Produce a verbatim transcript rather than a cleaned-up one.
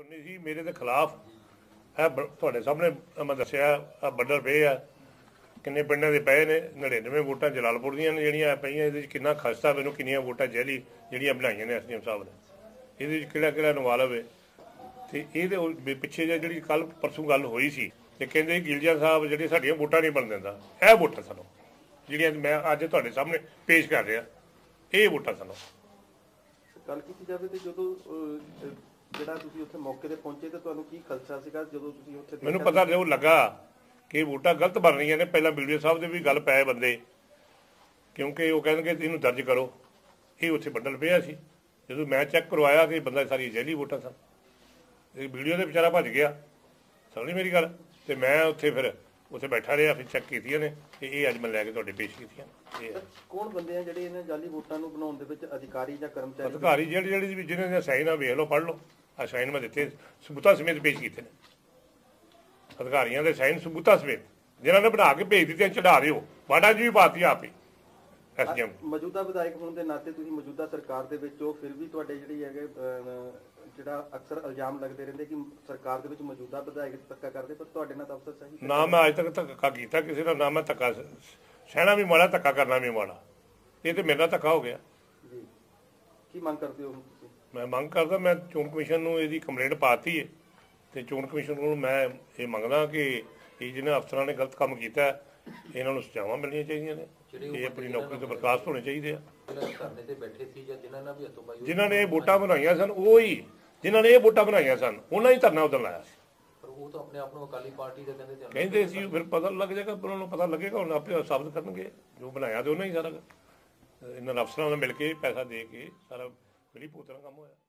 ਸੁਣਨੀ ਸੀ ਮੇਰੇ ਦੇ ਖਿਲਾਫ ਇਹ ਤੁਹਾਡੇ ਸਾਹਮਣੇ ਮੈਂ ਦੱਸਿਆ ਆ ਬੰਡਲ ਪਏ ਆ ਕਿੰਨੇ ਪਿੰਡਾਂ ਦੇ ਪਏ ਨੇ ਨੜਿਨਵੇਂ ਵੋਟਾਂ ਜਲਾਲਪੁਰ ਦੀਆਂ ਨੇ ਜਿਹੜੀਆਂ ਪਈਆਂ ਇਹਦੇ 'ਚ ਕਿੰਨਾ ਖਸਤਾ ਮੈਨੂੰ ਕਿੰਨੀਆਂ ਵੋਟਾਂ ਜੈਲੀ ਜਿਹੜੀਆਂ ਬਣਾਈਆਂ ਨੇ ਐਸਡੀਐਮ ਸਾਹਿਬ ਨੇ ਇਹਦੇ 'ਚ ਕਿਹੜਾ ਕਿਹੜਾ ਇਨਵਾਲਵ ਹੈ ਤੇ ਇਹਦੇ ਪਿੱਛੇ ਜਿਹੜੀ ਕੱਲ ਪਰਸੋਂ ਗੱਲ ਹੋਈ ਸੀ ਤੇ ਕਹਿੰਦੇ ਗਿਲਜਾ ਸਾਹਿਬ ਜਿਹੜੇ ਸਾਡੀਆਂ ਵੋਟਾਂ ਨਹੀਂ ਬਣ ਦਿੰਦਾ ਇਹ ਵੋਟਾਂ ਸਾਨੂੰ ਜਿਹੜੀਆਂ ਮੈਂ ਅੱਜ ਤੁਹਾਡੇ ਸਾਹਮਣੇ ਪੇਸ਼ ਕਰ ਰਿਹਾ ਇਹ ਵੋਟਾਂ ਸਾਨੂੰ ਗੱਲ ਕੀਤੀ ਜਾਵੇ ਤੇ ਜਦੋਂ ਜਿਹੜਾ ਤੁਸੀਂ ਉੱਥੇ ਮੌਕੇ ਤੇ ਪਹੁੰਚੇ ਤੇ ਤੁਹਾਨੂੰ ਕੀ ਖਲਸਾ ਸੀਗਾ ਜਦੋਂ ਤੁਸੀਂ ਉੱਥੇ ਮੈਨੂੰ ਪਤਾ ਉਹ ਲੱਗਾ ਕਿ ਵੋਟਾਂ ਗਲਤ ਬਣ ਰਹੀਆਂ ਨੇ ਪਹਿਲਾਂ ਵੀਡੀਓ ਸਾਹਿਬ ਦੇ ਵੀ ਗੱਲ ਪਏ ਬੰਦੇ ਕਿਉਂਕਿ ਉਹ ਕਹਿੰਦੇ ਇਹਨੂੰ ਦਰਜ ਕਰੋ ਇਹ ਉੱਥੇ ਬੰਡਲ ਪਿਆ ਸੀ ਜਦੋਂ ਮੈਂ ਚੈੱਕ ਕਰਵਾਇਆ ਕਿ ਬੰਦਾ ਸਾਰੀ ਜੈਲੀ ਵੋਟਾਂ ਸਨ ਇਹ ਵੀਡੀਓ ਦੇ ਵਿਚਾਰਾ ਭੱਜ ਗਿਆ ਸਮਝੀ ਮੇਰੀ ਗੱਲ ਤੇ ਮੈਂ ਉੱਥੇ ਫਿਰ ਉੱਥੇ ਬੈਠਾ ਰਿਹਾ ਫਿਰ ਚੈੱਕ ਕੀਤੀਆਂ ਨੇ ਤੇ ਇਹ ਅੱਜ ਮੈਂ ਲੈ ਕੇ ਤੁਹਾਡੇ ਪੇਸ਼ ਕੀਤੀਆਂ ਇਹ ਕੌਣ ਬੰਦੇ ਆ ਜਿਹੜੇ ਇਹਨਾਂ ਜਾਲੀ ਵੋਟਾਂ ਨੂੰ ਬਣਾਉਣ ਦੇ ਵਿੱਚ ਅਧਿਕਾਰੀ ਜਾਂ ਕਰਮਚਾਰੀ ਅਧਿਕਾਰੀ ਜਿਹੜੇ ਜਿਹੜੇ ਜਿਹਨਾਂ ਦੇ ਸਾਈਨ ਆ ਵੇਖ ਲਓ ਪੜ੍ਹ ਲਓ ਆ ਸਾਈਨ ਮੈਂ ਦਿੱਤੇ ਸਬੂਤਾਂ ਸਮੇਤ ਪੇਸ਼ ਕੀਤੇ ਨੇ ਅਧਿਕਾਰੀਆਂ ਦੇ ਸਾਈਨ ਸਬੂਤਾਂ ਸਮੇਤ ਜਿਨ੍ਹਾਂ ਨੇ ਬਣਾ ਕੇ ਭੇਜ ਦਿੱਤੇ ਚੜਾ ਦਿਓ ਵਾਡਾ ਜੀ ਵੀ ਪਾਤੀ ਆਪੇ ਐਸਡੀਐਮ ਮੌਜੂਦਾ ਵਿਧਾਇਕ ਹੋਣ ਦੇ ਨਾਤੇ ਤੁਸੀਂ ਮੌਜੂਦਾ ਸਰਕਾਰ ਦੇ ਵਿੱਚ ਹੋ ਫਿਰ ਵੀ ਤੁਹਾਡੇ ਜਿਹੜੀ ਹੈਗੇ ਜਿਹੜਾ ਅਕਸਰ ਇਲਜ਼ਾਮ ਲੱਗਦੇ ਰਹਿੰਦੇ ਕਿ ਸਰਕਾਰ ਦੇ ਵਿੱਚ ਮੌਜੂਦਾ ਵਿਧਾਇਕ ਧੱਕਾ ਕਰਦੇ ਪਰ ਤੁਹਾਡੇ ਨਾਲ ਤਾਂ ਅਫਸਰ ਸਹੀ ਨਾ ਮੈਂ ਅੱਜ ਤੱਕ ਧੱਕਾ ਕੀਤਾ ਕਿਸੇ ਦਾ ਨਾ ਮੈਂ ਧੱਕਾ ਸਹਿਣਾ ਵੀ ਮਾੜਾ ਧੱਕਾ ਕਰਨਾ ਵੀ ਮਾੜਾ ਇਹ ਤੇ ਮੇਰੇ ਨਾਲ ਧੱਕਾ ਹੋ ਗਿਆ ਜੀ ਕੀ ਮੰਗ ਕਰਦੇ ਹੋ ਤੁਸੀਂ ਮੈਂ ਮੰਗ ਕਰਦਾ ਮੈਂ ਚੋਣ ਕਮਿਸ਼ਨ ਨੂੰ ਇਹਦੀ ਕੰਪਲੇਂਟ ਪਾਤੀ ਹੈ ਤੇ ਚੋਣ ਕਮਿਸ਼ਨ ਕੋਲ ਮੈਂ ਇਹ ਮੰਗਦਾ ਕਿ ਇਹ ਜਿਹਨਾਂ ਅਫਸਰਾਂ ਨੇ ਗਲਤ ਕੰਮ ਕੀਤਾ ਇਹਨਾਂ ਨੂੰ ਸਜ਼ਾਵਾਂ ਮਿਲਣੀਆਂ ਚਾਹੀਦੀਆਂ ਨੇ ਇਹ ਆਪਣੀ ਨੌਕਰੀ ਤੋਂ ਬਰਖਾਸਤ ਹੋਣੇ ਚਾਹੀਦੇ ਆ ਜਿਨ੍ਹਾਂ ਨੇ ਇਹ ਵੋਟਾਂ ਬਣਾਈਆਂ ਸਨ ਉਹ ਹੀ ਜਿਨ੍ਹਾਂ ਨੇ ਇਹ ਵੋਟਾਂ ਬਣਾਈਆਂ ਸਨ ਉਹਨਾਂ ਹੀ ਧਰਨਾ ਉਦੋਂ ਲਾਇਆ ਸੀ ਉਹ ਤਾਂ ਆਪਣੇ ਆਪ ਨੂੰ ਅਕਾਲੀ ਪਾਰਟੀ ਦੇ ਕਹਿੰਦੇ ਕਹਿੰਦੇ ਸੀ ਫਿਰ ਪਤਾ ਲੱਗ ਜਾਏਗਾ ਉਹਨਾਂ ਨੂੰ ਪਤਾ ਲੱਗੇਗਾ ਹੁਣ ਆਪੇ ਸਾਬਤ ਕਰਨਗੇ ਜੋ ਬਣਾਇਆ ਤੇ ਉਹਨਾਂ ਹੀ ਸਾਰਾ ਇਹਨਾਂ ਅਫਸਰਾਂ ਨਾਲ ਮਿਲ ਕੇ ਪੈਸਾ ਦੇ ਕੇ ਸਾਰਾ ਮਿਲੀ ਭੁਗਤਣਾ ਕੰਮ ਹੋਇਆ।